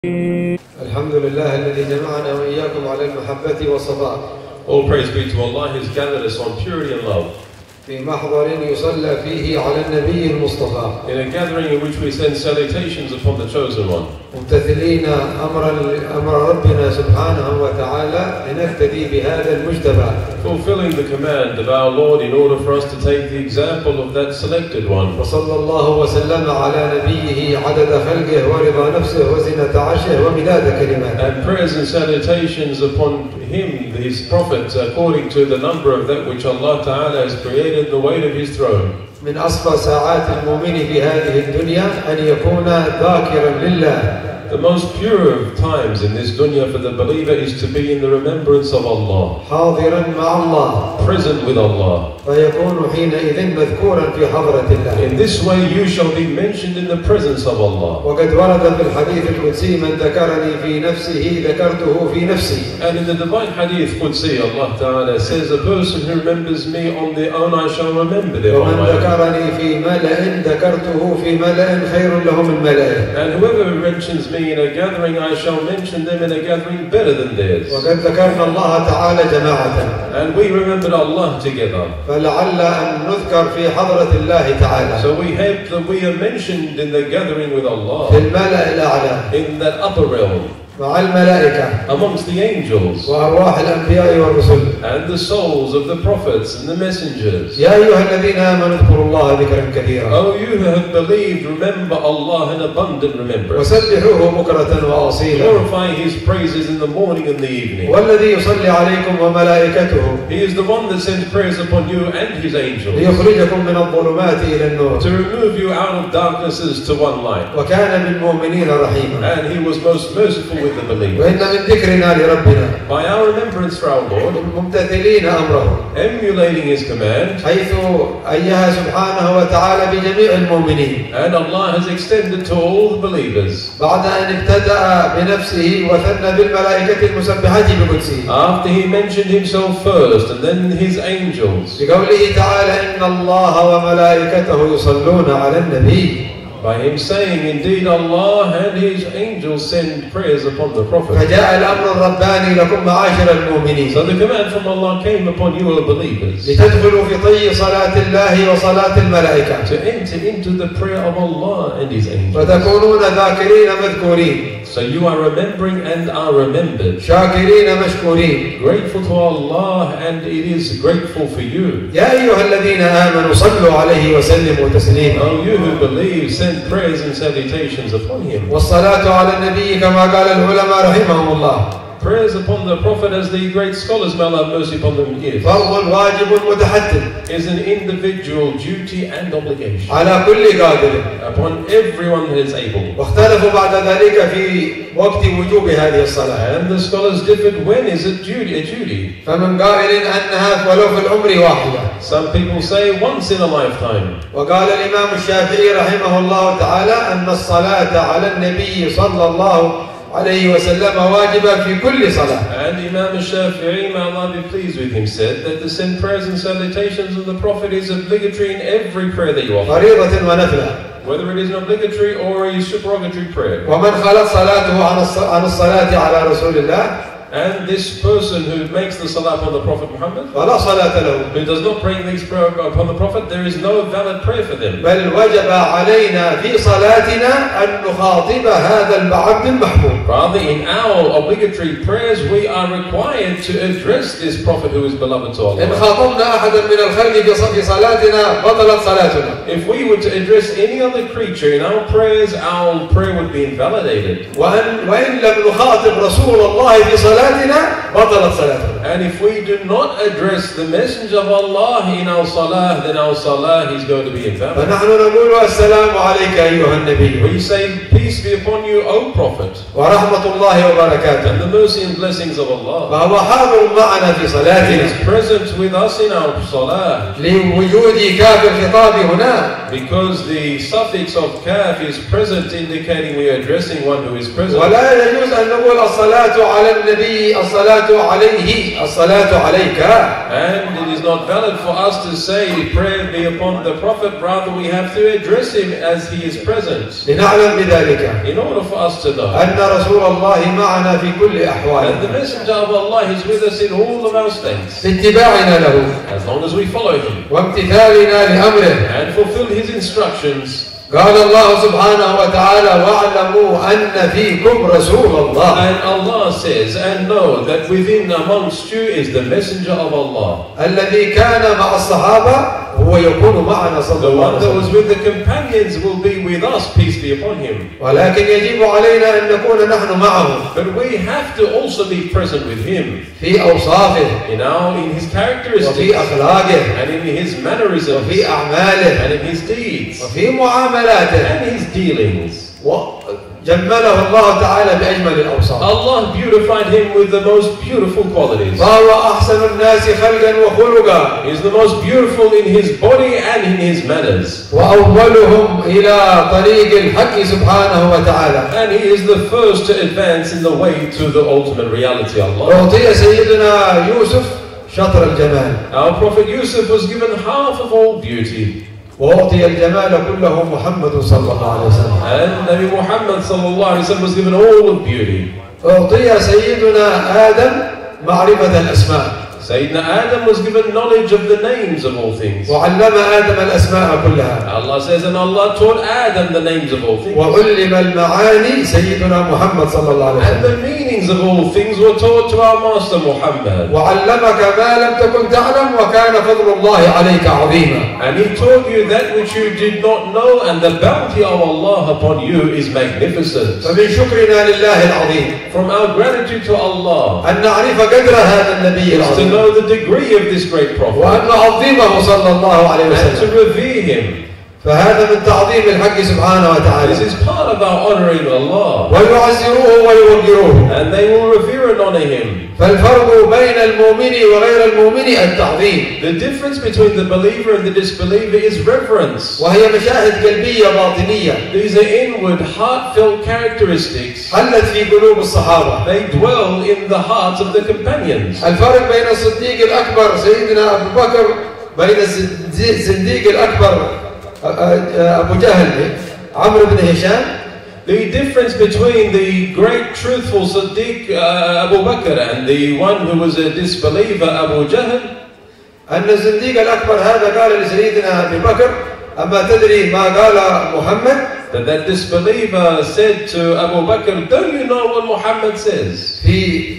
الحمد لله الذي جمعنا وإياكم على المحبة والصفاء. All praise be to Allah who has gathered us on purity and love. في محضر يصلى فيه على النبي المصطفى. In a gathering in which we send salutations upon the chosen one. ممتثلين أمر ربنا سبحانه وتعالى لنقتدي بهذا المجتبى. Fulfilling the command of our Lord in order for us to take the example of that selected one. وصلى الله وسلم على نبيه عدد خلقه ورضا نفسه وزنة عرشه ومداد كلماته. And prayers and salutations upon him, his prophet, according to the number of that which Allah Ta'ala has created, the weight of his throne. من أصفى ساعات المؤمن في هذه الدنيا أن يكون ذاكرا لله. The most pure of times in this dunya for the believer is to be in the remembrance of Allah. حاضرا مع الله. Present with Allah. فيكون حينئذ مذكورا في حضرة الله. In this way you shall be mentioned in the presence of Allah. وقد ورد في الحديث القدسي من ذكرني في نفسه ذكرته في نفسي. And in the divine hadith Qudsi, Allah Ta'ala says, a person who remembers me on their own, I shall remember them on ومن my own. ذكرني في ملأ ذكرته في ملأ خير له من ملأ. And whoever mentions me in a gathering, I shall mention them in a gathering better than theirs. وقد ذكرنا الله تعالى جماعة. And we remembered Allah together. فلعل أن نذكر في حضرة الله تعالى. So we hope that we are mentioned in the gathering with في Allah, الملأ الأعلى. in that upper realm, مع الملائكة. amongst the angels, وأرواح الأنبياء والرسل. and the souls of the prophets and the messengers. يا أيها الذين آمنوا اذكروا الله ذكرا كثيرا. Oh, you who have believed, remember Allah in abundant remembrance. وسبحوه بكرة وأصيلا. Glorify His praises in the morning and the evening. والذي يصلي عليكم وملائكته. He is the one that sends prayers upon you and His angels ليخرجكم من الظلمات إلى النور. to remove you out of darknesses to one light. وكان بالمؤمنين رحيما. And He was most merciful with the believers. وإن من ذكرنا لربنا. By our remembrance for our Lord, ممتثلين أمره. emulating His command, حيث أيها سبحانه وتعالى بجميع المؤمنين. and Allah has extended to all the believers. بعد أن ابتدأ بنفسه وثنى بالملائكة المسبحة بقدسه. After He mentioned Himself first and then His angels. بقوله تعالى إن الله وملائكته يصلون على النبي. By Him saying, indeed Allah and His angels send prayers upon the Prophet. فجاء الأمر الرباني لكم معاشر المؤمنين. So the command from Allah came upon you, O believers, لتدخلوا في طي صلاة الله وصلاة الملائكة. to enter into the prayer of Allah and His angels. فتكونون ذاكرين مذكورين. So you are remembering and are remembered. شاكرين مشكورين. Grateful to Allah, and it is grateful for you. يا أيها الذين آمنوا صلوا عليه وسلموا تسليما. Oh, you who believe, send prayers and salutations upon him. والصلاة على النبي كما قال العلماء رحمهم الله. Prayers upon the Prophet, as the great scholars, may Allah have mercy upon them, is فرض واجب متحتم. an individual duty and obligation على كل قادر. upon everyone that is able. واختلفوا بعد ذلك في وقت وجوب هذه الصلاة. And the scholars differed, when is it a duty? فمن قائل أنها ولو في العمر واحدة. Some people say once in a lifetime. وقال الإمام الشافعي رحمه الله تعالى أن الصلاة على النبي صلى الله عليه وسلم واجبة في كل صلاة. And Imam al-Shafi'i, may Allah be pleased with him, said that to send prayers and salutations of the Prophet is obligatory in every prayer that you offer, فريضة ونفلة. whether it is an obligatory or a supererogatory prayer. ومن خلت صلاته عن الصلاة على رسول الله And this person who makes the salah upon the Prophet Muhammad, فلا صلاة له. who does not pray these prayer upon the Prophet, there is no valid prayer for them. بل وجب علينا في صلاتنا أن نخاطب هذا العبد المحبوب. Rather, in our obligatory prayers, we are required to address this Prophet who is beloved to إن Allah. خاطبنا أحدا من الخلق في صلاتنا بطلت صلاتنا. If we were to address any other creature in our prayers, our prayer would be invalidated. وإن لم نخاطب رسول الله في صلاتنا بطلت صلاتنا. And if we do not address the Messenger of Allah in our salah, then our salah is going to be invalid. فنحن نقول السلام عليك أيها النبي. We say, peace be upon you, O Prophet, ورحمة الله وبركاته. and the mercy and blessings of Allah. فهو حاضر معنا في He صلاتنا. is present with us in our salah, لوجود كاف الخطاب هنا. because the suffix of kaf is present, indicating we are addressing one who is present. ولا يجوز أن نقول الصلاة على النبي الصلاة عليه الصلاة عليك. And it is not valid for us to say prayer be upon the Prophet, rather we have to address him as he is present. لنعلم بذلك In order for us to know أن رسول الله معنا في كل that the أحوالنا Messenger of Allah is with us in all of our states, باتباعنا له as long as we follow him وامتثالنا لأمره. and fulfill his instructions. قال الله سبحانه وتعالى واعلموا أن فيكم رسول الله. And Allah says, and know that within amongst you is the Messenger of Allah. الذي كان مع الصحابة هو يكون معنا صلى The الله one عليه that was وسلم. with the companions will be with us, peace be upon him. ولكن يجب علينا أن نكون نحن معه But we have to also be present with him في أوصافه in his وفي characteristics أخلاقه and in his mannerisms وفي أعماله and in his deeds وفي معاملاته. and his dealings. جمله الله تعالى بأجمل الأوصاف. Allah beautified him with the most beautiful qualities. فهو أحسن الناس خلقا وخلقا. He is the most beautiful in his body and in his manners. وأولهم إلى طريق الحق سبحانه وتعالى. And he is the first to advance in the way to the ultimate reality, Allah. أعطي سيدنا يوسف شطر الجمال. Our Prophet Yusuf was given half of all beauty. وأعطي الجمال كله محمد صلى الله عليه وسلم. And Nabi Muhammad sallallahu alaihi wasallam was given all of beauty. أعطي سيدنا آدم معرفة الأسماء. Sayyidina Adam was given knowledge of the names of all things. وعلم آدم الأسماء كلها. Allah says, and Allah taught Adam the names of all things. وعلم المعاني سيدنا محمد صلى الله عليه And وسلم. the meanings of all things were taught to our Master Muhammad. وعلمك ما لم تكن تعلم وكان فضل الله عليك عظيما. And he taught you that which you did not know, and the bounty of Allah upon you is magnificent. فمن شكرنا لله العظيم From our gratitude to Allah, أن نعرف قدر هذا النبي is to العظيم know the degree of this great Prophet وأن نعظمه صلى الله عليه and to وسلم. revere him. فهذا من تعظيم الحق سبحانه This وتعالى. is part of our honoring Allah. ويعزروه ويوقروه. And they will revere and honor him. فالفرق بين المؤمن وغير المؤمن التعظيم. The difference between the believer and the disbeliever is reverence. وهي مشاهد قلبية باطنية These are inward, heartfelt characteristics. حلت في قلوب الصحابة. They dwell in the hearts of the companions. الفرق بين الصديق الأكبر سيدنا أبو بكر بين الزنديق الأكبر أبو جهل عمرو بن هشام. The difference between the great truthful Siddiq Abu Bakr and the one who was a disbeliever Abu Jahl, أن الزنديق الأكبر هذا قال لسيدنا أبي بكر أما تدري ما قال محمد؟ that disbeliever said to Abu Bakr, don't you know what Muhammad says? في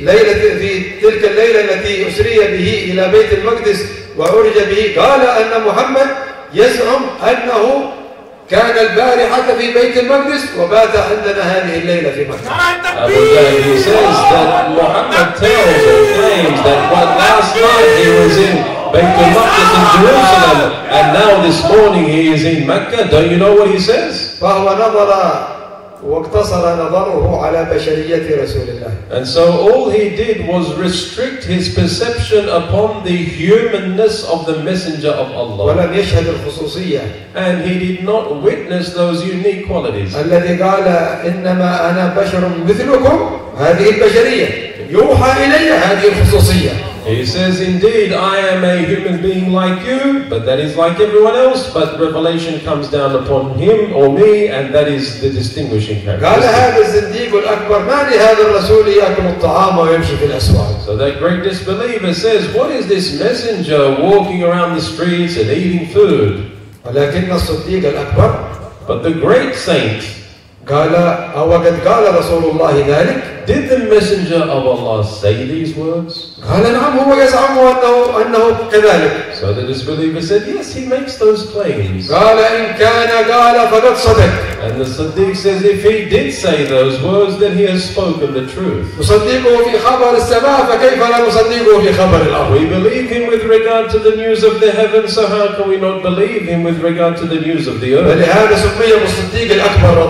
تلك الليلة التي أسري به إلى بيت المقدس وعرج به قال أن محمد يزعم أنه كان البارحة في بيت المقدس وبات عندنا هذه الليلة في مكة. Abu Jahl, he says that Muhammad tells and claims that last night he was in Bayt al-Maqdis in Jerusalem and now this morning he is in Mecca. Don't you know what he says? فهو نظر واقتصر نظره على بشرية رسول الله. And so all he did was restrict his perception upon the humanness of the Messenger of Allah. ولم يشهد الخصوصية. And he did not witness those unique qualities. الذي قال إنما أنا بشر مثلكم هذه البشرية يوحى إلي هذه الخصوصية. He says, indeed, I am a human being like you, but that is like everyone else, but revelation comes down upon him or me, and that is the distinguishing قال characteristic. هذا الزنديق الأكبر ما لهذا الرسول يأكل الطعام ويمشي في الأسواق. So that great disbeliever says, what is this messenger walking around the streets and eating food? ولكن الصديق الأكبر But the great saint, قال أو قد قال رسول الله ذلك. did the messenger of Allah say these words? قال نعم هو يزعم أنه كذلك. So the disbeliever said, yes, he makes those claims. قال إن كان قال فقد صدق. And the Siddiq says, if he did say those words, then he has spoken the truth. نصدقه في خبر السماء فكيف لا نصدقه في خبر الأرض. We believe him with regard to the news of the heavens, so how can we not believe him with regard to the news of the earth? ولهذا سمي بالصديق الأكبر رضي الله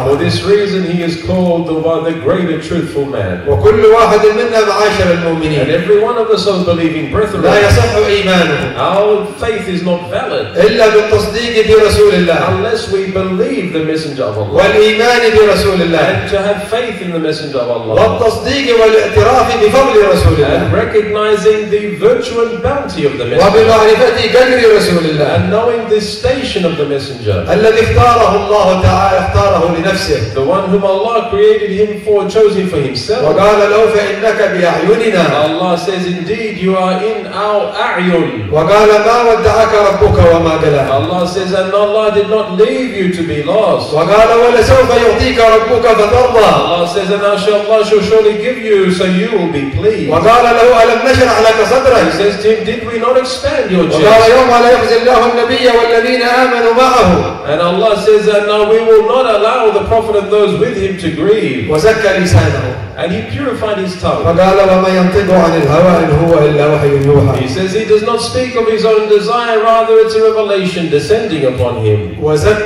For this reason he is called the greater truthful man. وكل واحد منا معاشر And المؤمنين every one of us, O believing brethren, لا يصح إيمانه our faith is not valid إلا بالتصديق برسول الله unless we believe the messenger of Allah والإيمان برسول الله and to have faith in the messenger of Allah والتصديق والاعتراف بفضل رسول الله and recognizing the virtue and bounty of the messenger وبمعرفة قدر رسول الله and knowing the station of the messenger, الذي اختاره الله تعالى اختاره لنفسه the one whom Allah created him for, chose him for himself. وقال له فإنك بأعيننا Allah says, indeed you are in our a'yun. وقال ما ودعك ربك وما قلى Allah says, and Allah did not leave you to be lost. وقال ولسوف يعطيك ربك فترضى Allah says, and Allah shall surely give you so you will be pleased. وقال له ألم نشرح لك He صدرك says to him, did we not expand your وقال chest? يوم لا يخزي الله النبي والذين آمنوا معه And Allah says, and now we will not allow the Prophet and those with him to grieve. وزكى لسانه And he purified his tongue. وقال وما ينطق عن الهوى إن هو إلا وحي يوحى He says he does not speak of his own desire, rather it's a revelation descending upon him.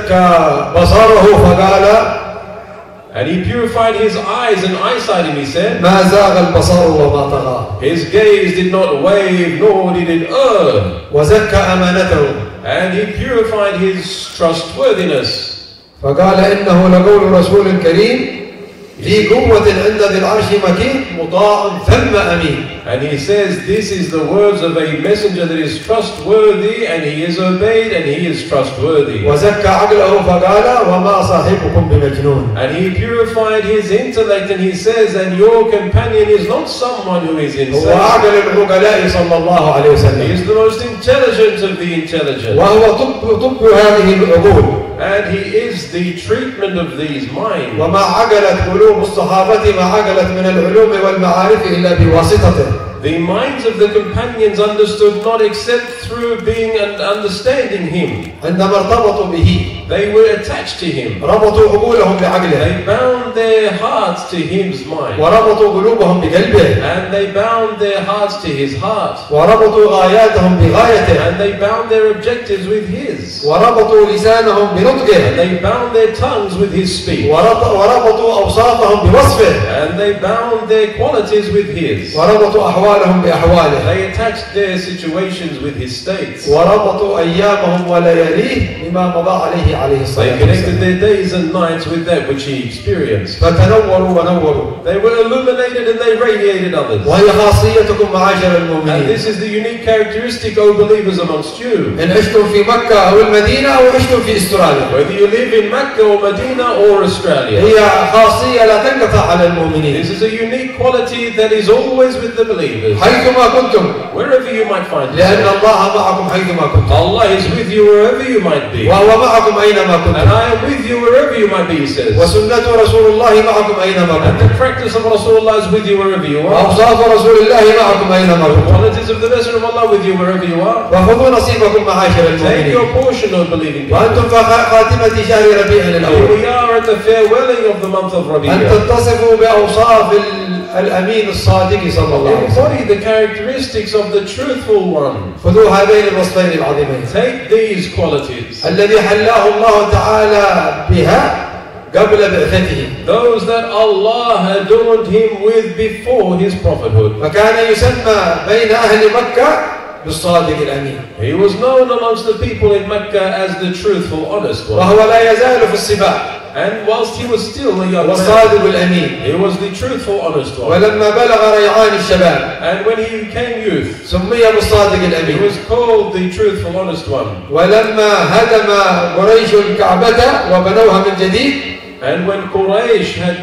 وزكى بصره فقال And he purified his eyes and eyesight, and he said, ما زاغ البصر وما طغى his gaze did not wave, nor did it err. وزكى أمانته And he purified his trustworthiness. فقال إنه لقول رسول كريم ذي قوة عند ذي العرش مكين مطاع ثم أمين. And he says, this is the words of a messenger that is trustworthy, and he is obeyed, and he is trustworthy. وزكى عقله فقال وما صاحبكم بمجنون. And he purified his intellect, and he says, and your companion is not someone who is هو insane. عقل العقلاء صلى الله عليه He وسلم is the most intelligent of the intelligent. وهو طب هذه العقول. And he is the treatment of these minds. وما عقلت قلوب الصحابة ما عقلت من العلوم والمعارف إلا بواسطته. The minds of the companions understood not except through being and understanding him. عندما ارتبطوا به They were attached to him. ربطوا عقولهم بعقله They bound their hearts to his mind. وربطوا قلوبهم بقلبه And they bound their hearts to his heart. وربطوا غاياتهم بغايته And they bound their objectives with his. وربطوا لسانهم And بنطقه they bound their tongues with his speech. وربطوا أوصافهم بوصفه And they bound their qualities with his. وربطوا أحوالهم بأحواله They attached their situations with his states. وربطوا أيامهم ولياليه بما مضى عليه الصلاة They connected والسلام their days and nights with that which he experienced. فتنوروا ونوروا They were illuminated and they radiated others. وهي خاصيتكم معاشر And المؤمنين this is the unique characteristic, O believers amongst you. إن عشتم في مكة أو المدينة أو عشتم في أستراليا Whether you live in Mecca or Medina or Australia. هي خاصية لا تنقطع على المؤمنين This is a unique quality that is always with the believers. حيثما كنتم Wherever you might find لأن yourself. الله معكم حيثما كنتم Allah is with you wherever you might be. وهو معكم أينما And كنتم I am with you wherever you might be, he says. وسنة رسول الله معكم أينما And كنتم the practice of Rasulullah is with you wherever you are. وأوصاف رسول الله معكم أينما The كنتم qualities of the Messenger of Allah with you wherever you are. وخذوا نصيبكم معاشر Take المؤمنين your portion of believing people. وأنتم في خاتمة شهر ربيع Here الأول we are at the farewelling of the month of أن Rabi'ah. تتصفوا بأوصاف الأمين الصادق صلى الله عليه وسلم Embody the characteristics of the truthful one. خذوا هذين الوصفين العظيمين Take these qualities. الذي حلاه الله تعالى بها قبل بعثته Those that Allah adorned him with before his prophethood. فكان يسمى بين أهل مكة بالصادق الأمين He was known amongst the people in Mecca as the truthful, honest one. وهو لا يزال في السباق And whilst he was still a young man, والصادق الأمين he was the truthful, honest one. ولما بلغ ريعان الشباب And when he became youth, سمي بالصادق he الأمين was called the truthful, honest one. ولما هدم قريش الكعبة وبنوها من جديد And when Quraysh had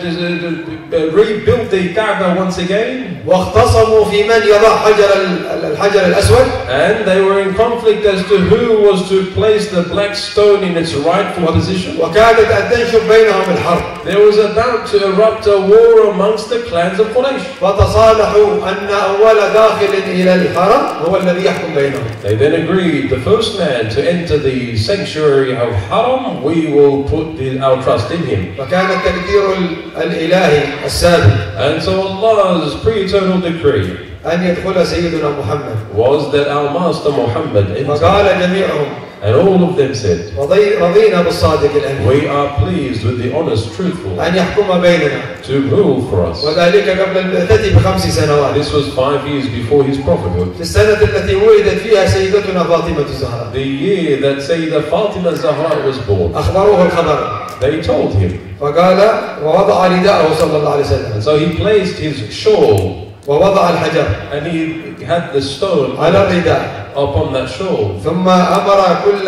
rebuilt the Kaaba once again, واختصموا في من يضع الحجر الأسود and they were in conflict as to who was to place the black stone in its rightful position, وكادت أن تنشب بينهم الحرب there was about to erupt a war amongst the clans of Quraysh. فتصالحوا أن أول داخل إلى الحرم هو الذي يحكم بينهم They then agreed, the first man to enter the sanctuary of Haram, we will put our trust in him. فكان التقدير الإلهي السابق And so Allah's pre-eternal decree أن يدخل سيدنا محمد was that our master Muhammad entered. فقال جميعهم And all of them said, رضينا بالصادق الأمين we are pleased with the honest, truthful, أن يحكم بيننا to rule for us. وذلك قبل البعثة ب5 سنوات This was 5 years before his prophethood. في السنة التي ولدت فيها سيدتنا فاطمة الزهراء. The year that Sayyidah Fatima Zahra was born. أخبروه الخبر They told him. فقال ووضع رداءه صلى الله عليه وسلم And so he placed his shawl ووضع الحجر and he had the stone على الرداء upon that shawl. ثم أمر كل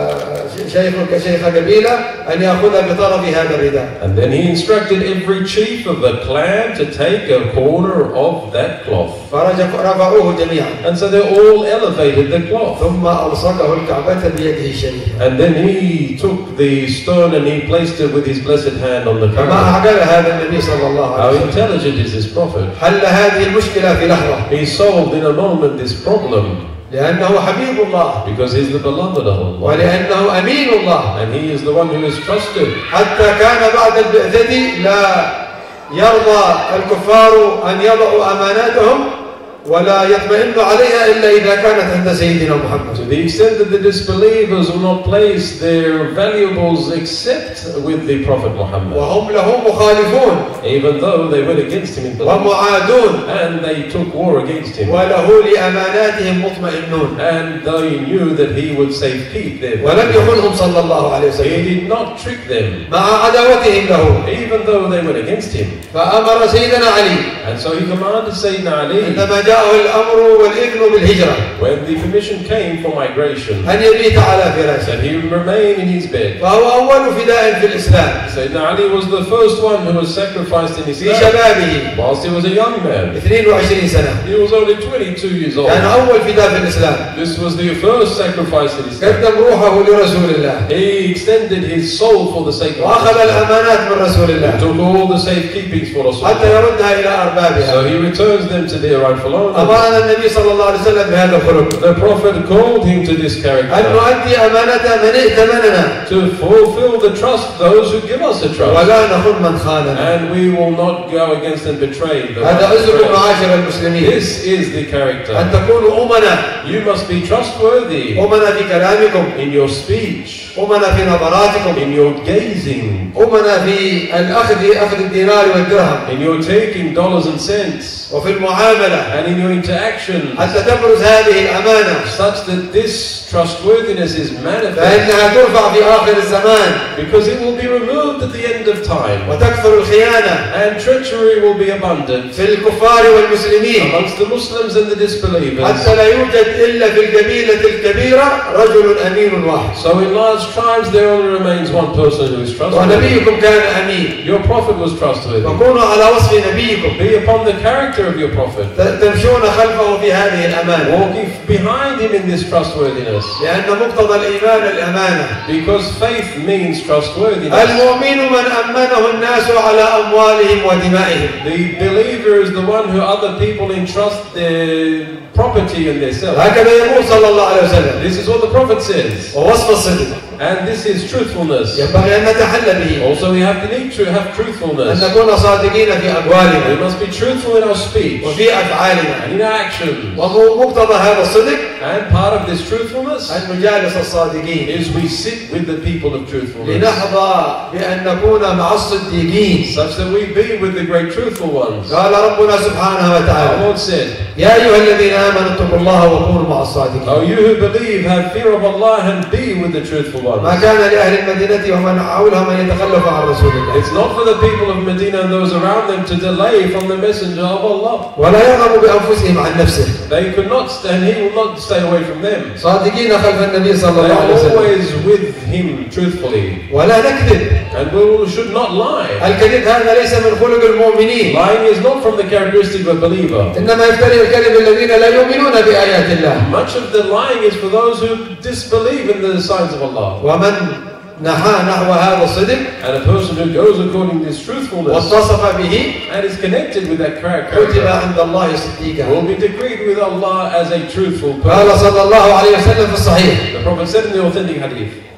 شيخ قبيلة أن يأخذ بطرف هذا الرداء. And then he instructed every chief of the clan to take a corner of that cloth. فرفعوه جميعا. And so they all elevated the cloth. ثم ألصقه الكعبة بيده الشريفة. And then he took the stone and he placed it with his blessed hand on the فما Kaaba. أعقل هذا النبي صلى الله How عليه وسلم. intelligent is this prophet? حل هذه المشكلة في لحظة. He solved in a moment this problem لأنه حبيب الله. because he's the beloved of Allah. ولأنه أمين الله. And he is the one who is trusted. حتى كان بعد البعثة لا يرضى الكفار أن يضعوا أماناتهم ولا يطمئن عليها إلا إذا كانت عند سيدنا محمد. To the extent that the disbelievers will not place their valuables except with the Prophet Muhammad. وهم له مخالفون Even though they went against him in belief. ومعادون And they took war against him. وله لأماناتهم مطمئنون. And they knew that he would safekeep their ولم يخنهم صلى الله عليه وسلم He did not trick them. مع عداوتهم له. Even though they went against him. فأمر سيدنا علي And so he commanded Sayyidina Ali, عندما جاءه الأمر والإذن بالهجرة when the permission came for migration, أن يبيت على فراشه. that he would remain in his bed. فهو أول فداء في الإسلام Sayyidina Ali was the first one who was sacrificed in في Islam شبابه whilst he was a young man. 22 سنة. He was only 22 years old. كان أول فداء في الإسلام. This was the first sacrifice in Islam. قدم روحه لرسول الله He extended his soul for the sake of وأخذ Allah. الأمانات من رسول He الله took all the safekeepings for حتى Rasulullah. يردها إلى أربابها. So he returns them to their rightful owners. أمرنا النبي صلى الله عليه وسلم بهذا الخلق The Prophet called him to this أن character نؤدي أمانة من ائتمننا to fulfill the trust of those who give us a trust. ولا نخن من خاننا. And we will not go against and betray them. هذا عزكم معاشر المسلمين This is the character. أن تكونوا أمنا You must be trustworthy أمنا في كلامكم in your speech, أمنا في نظراتكم in your gazing, أمنا في أخذ الدينار والدرهم in your taking dollars and cents, وفي المعاملة and in your interaction, حتى تبرز هذه الأمانة such that this trustworthiness is manifest, فإنها ترفع في آخر الزمان because it will be removed at the end of time, وتكثر الخيانة and treachery will be abundant في الكفار والمسلمين amongst the Muslims and the disbelievers. حتى لا يوجد إلا في القبيلة الكبيرة رجل أمين واحد. So in large tribes there only remains one person who is trustworthy. ونبيكم كان أمين. Your prophet was trustworthy. وكونوا على وصف نبيكم Be upon the character of your prophet, تمشون خلفه في هذه الأمانة walking behind him in this trustworthiness, لأن مقتضى الإيمان الأمانة. because faith means trustworthiness. المؤمن من أمنه الناس على أموالهم ودمائهم. The believer is the one who other people entrust their property and their self. هكذا يقول صلى الله عليه وسلم. This is what the prophet says, ووصف الصدق and this is truthfulness. ينبغي أن نتحلى به. Also we have to need to have أن truthfulness. نكون صادقين في We أقوالنا must be truthful in our speech وفي أفعالنا. and in our actions. ومقتضى هذا الصدق And part of this truthfulness أن نجالس الصادقين is we sit with the people of truthfulness, لنحظى بأن نكون مع الصديقين. such that we be with the great truthful ones. قال ربنا سبحانه Our وتعالى Lord said, يا أيها الذين آمنوا اتقوا الله وكونوا مع الصادقين. "O you who believe, have fear of Allah and be with the truthful ما ones." كان لأهل المدينة ومن حولهم أن يتخلفوا عن رسول الله It's not for the people of Medina and those around them to delay from the messenger of Allah. ولا يرغبوا بأنفسهم عن نفسه. They could not, and he will not stay away from them. صادقين خلف النبي صلى They الله عليه are وسلم always with him truthfully, ولا نكذب. and we should not lie. الكذب هذا ليس من خلق المؤمنين Lying is not from the characteristic of a believer. إنما يفتري الكذب الذين لا يؤمنون بآيات الله. Much of the lying is for those who disbelieve in the signs of Allah. ومن نحى نحو هذا الصدق And a person who goes according to this truthfulness واتصف به and is connected with that كتب character عند الله صديقا. will be decreed with Allah as a truthful person. قال صلى الله عليه وسلم في الصحيح The Prophet said in the authentic hadith,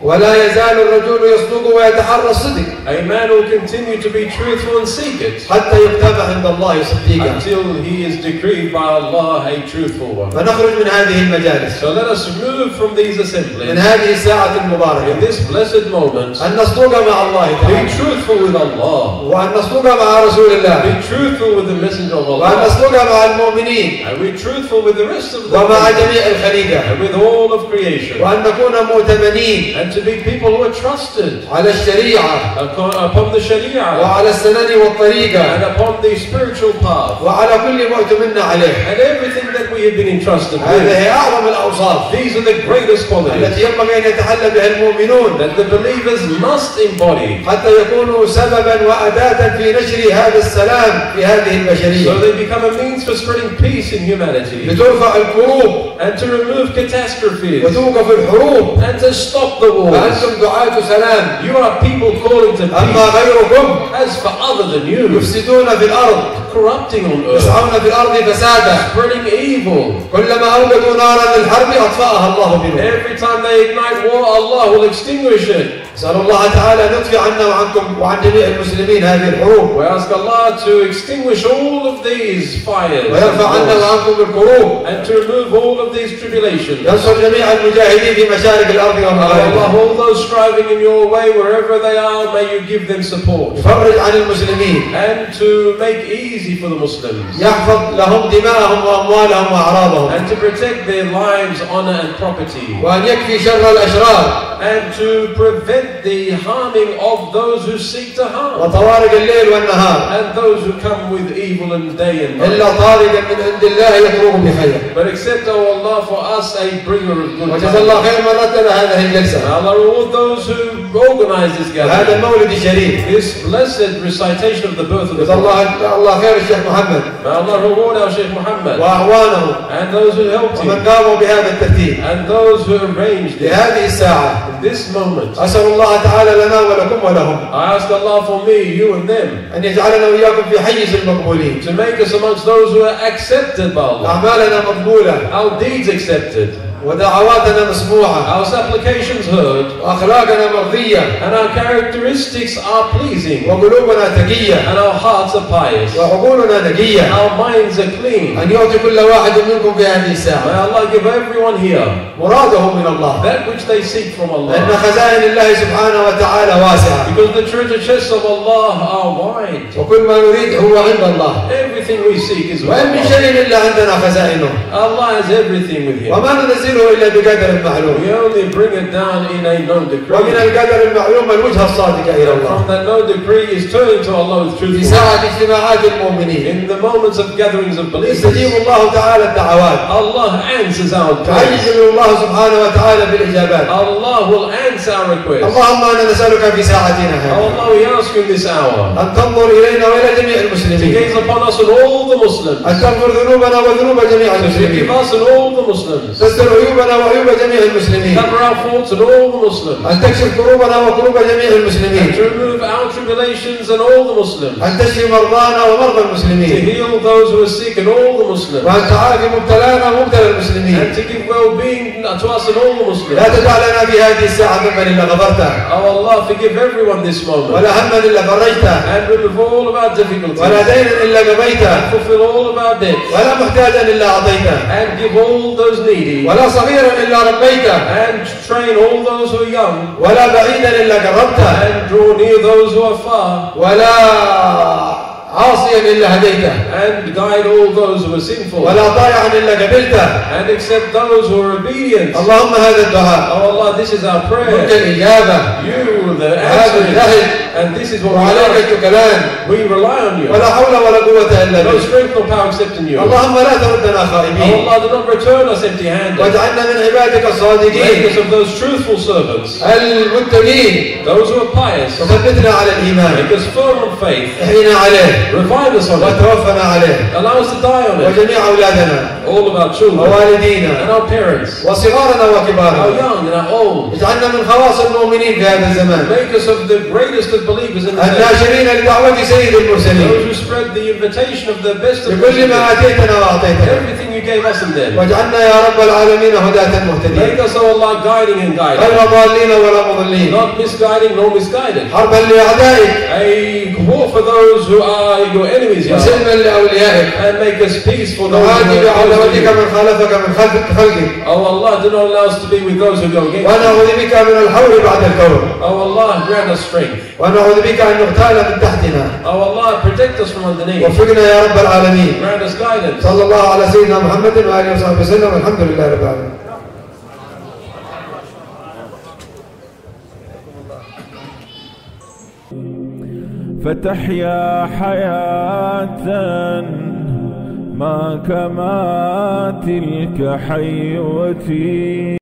ولا يزال الرجل يصدق ويتحرى الصدق. A man will continue to be truthful and seek it حتى يكتب عند الله صديقا. until he is decreed by Allah a truthful one. فنخرج من هذه المجالس. So let us move from these من assemblies هذه الساعة المباركة. in this blessed moment. أن نصدق مع الله Be تعالى. truthful with Allah. وأن نصدق مع رسول الله. Be truthful with the messenger of وأن Allah. نصدق مع المؤمنين. And be truthful with the rest of the ومع world. جميع الخليقة. And with all of creation. وأن نكون مؤتمنين And to be people who are trusted على الشريعة upon the Sharia وعلى السنن والطريقة and upon the spiritual path وعلى كل ما اؤتمنا عليه. and everything that we have been entrusted هذه with. هي أعظم الأوصاف These are the greatest qualities التي ينبغي أن يتحلى بها المؤمنون that the believers must embody حتى يكونوا سببا وأداة في نشر هذا السلام في هذه so البشرية. they become a means for spreading peace in humanity لترفع الكروب and to remove catastrophes وتوقف الحروب. and to stop the wars. فأنتم دعاة سلام. You are people calling to أما peace. غيركم As for other than you, يفسدون في الأرض corrupting on earth, يسعون في الأرض فسادا. spreading evil. كلما أوقدوا نارا للحرب أطفأها الله بنور. Every time they ignite war, Allah will extinguish it. نسأل الله تعالى أن يطفئ عنا وعنكم وعن جميع المسلمين هذه الحروب. We ask Allah to extinguish all of these fires ويرفع عنا وعنكم الكروب. and to remove all of these tribulations. ينصر جميع المجاهدين في مشارق الأرض Allah, ومغاربها. all those striving in your way, wherever they are, may you give them support. يفرج عن المسلمين. And to make easy for the Muslims. يحفظ لهم دماءهم وأموالهم وأعراضهم. And to protect their lives, honor and property. وأن يكفي شر الأشرار. And to prevent the harming of those who seek to harm. وطوارق الليل والنهار. And those who come with evil in day and إلا night. طارقا من عند الله يطلب بخير. But accept, O Allah, for us a bringer of good وجزا الله tidings. خير من رتب هذه الجلسة. And Allah reward those who organize this هذا gathering. المولد الشريف. This blessed recitation of the birth of the جزا Prophet. الله خير الشيخ محمد May Allah reward our Shaykh Muhammad وأعوانه and those who helped ومن him قاموا بهذا الترتيب. and those who arranged it. لهذه الساعة In this moment, أسأل الله تعالى لنا ولكم ولهم I ask Allah for me, you and them, أن يجعلنا وإياكم في حيز المقبولين. to make us amongst those who are accepted by Allah. أعمالنا مقبولة Our deeds accepted, ودعواتنا مسموعة our supplications heard, وأخلاقنا مرضية and our characteristics are pleasing, وقلوبنا تقية and our hearts are pious, وعقولنا نقية. our minds are clean. أن يعطي كل واحد منكم في هذه May الساعة Allah give everyone here مراده من الله. that which they seek from لأن Allah. خزائن الله سبحانه وتعالى واسعة. Because the treasure chests of Allah are wide. وكل ما نريد هو عند الله. Everything we seek is with وإن من Allah. شيء إلا عندنا خزائنه. Allah has everything with Him. وما ننزله إلا بقدر معلوم. We only bring it down in a known ومن decree. القدر المعلوم الوجهة الصادقة إلى And الله. from that known decree is turning to Allah with في truthfulness. ساعة اجتماعات المؤمنين In the moments of gatherings of believers, يستجيب الله تعالى الدعوات. Allah answers our prayers. تعجز الله سبحانه وتعالى بالإجابات. Allah will answer our requests. اللهم أنا نسألك في ساعتنا Oh هذه Allah, we ask you in this hour أن تنظر إلينا وإلى جميع to المسلمين. gaze upon us and all the Muslims, أن تغفر ذنوبنا وذنوب جميع to forgive المسلمين. us and all the Muslims, تستر عيوبنا وعيوب جميع المسلمين. cover our faults and all the Muslims, أن تكشف كروبنا وكروب جميع and المسلمين. to remove our tribulations and all the Muslims, أن تشفي مرضانا ومرضى to المسلمين. heal those who are sick and all the Muslims, وأن تعافي مبتلانا ومبتلى المسلمين. and to give well-being to us and all the لا Muslims. تدع لنا في هذه الساعة ذنبا إلا غفرته Oh Allah, forgive everyone this moment, ولا هما إلا فرجته and remove all of our difficulties, ولا دينا إلا قضيته and fulfill all of our debts, ولا محتاجا إلا أعطيته and give all those needy, ولا صغيرا إلا ربيته and train all those who are young, ولا بعيدا إلا قربته and draw near those who are far, ولا عاصيا إلا هديته and guide all those who are sinful, ولا طائعا إلا قبلته. and accept those who are obedient. اللهم هذا الدعاء Oh Allah, this is our منك prayer. الإجابة You, the وهذا answer, الجهل and this is what we وعليك ask. التكلان We rely on you. ولا حول ولا قوة إلا No بك. strength nor power except in you. Oh اللهم لا تردنا خائبين Allah, do not return us empty-handed. واجعلنا من عبادك Make الصادقين us of those truthful servants, المتقين those who are pious. وثبتنا على الإيمان Make us firm on faith. احينا عليه Revive us on it. وتوفنا عليه Allow us to die on it. وجميع أولادنا All of our children ووالدينا and our parents, وصغارنا our وكبارنا. young and our old. اجعلنا من خواص المؤمنين في هذا الزمان Make us of the greatest of believers in the day. الناشرين لدعوة سيد المرسلين Those who spread the invitation of the best of بكل ما the آتيتنا وأعطيتنا. everything you gave us in them. واجعلنا يا رب العالمين هداة مهتدين. Make us, O Allah, guiding and guiding. غير ضالين ولا مضلين. Not misguiding nor misguided. حربا لأعدائك. A war for those who are your enemies, Ya Allah. وسلما لأوليائك. And make us peace for those who وهادي are بعظمتك opposed to من خالفك من خلقك. you. Oh Allah, do not allow us to be with those who go against you. ونعوذ بك من الحول بعد الكون. Oh Allah, grant us strength. ونعوذ بك أن نغتال من تحتنا. Oh Allah, protect us from underneath. وفقنا يا رب العالمين. Grant us guidance. صلى الله على سيدنا محمد وآله وصحبه وسلم والحمد لله رب العالمين. فتحيا حياة ما كما تلك حيوتي.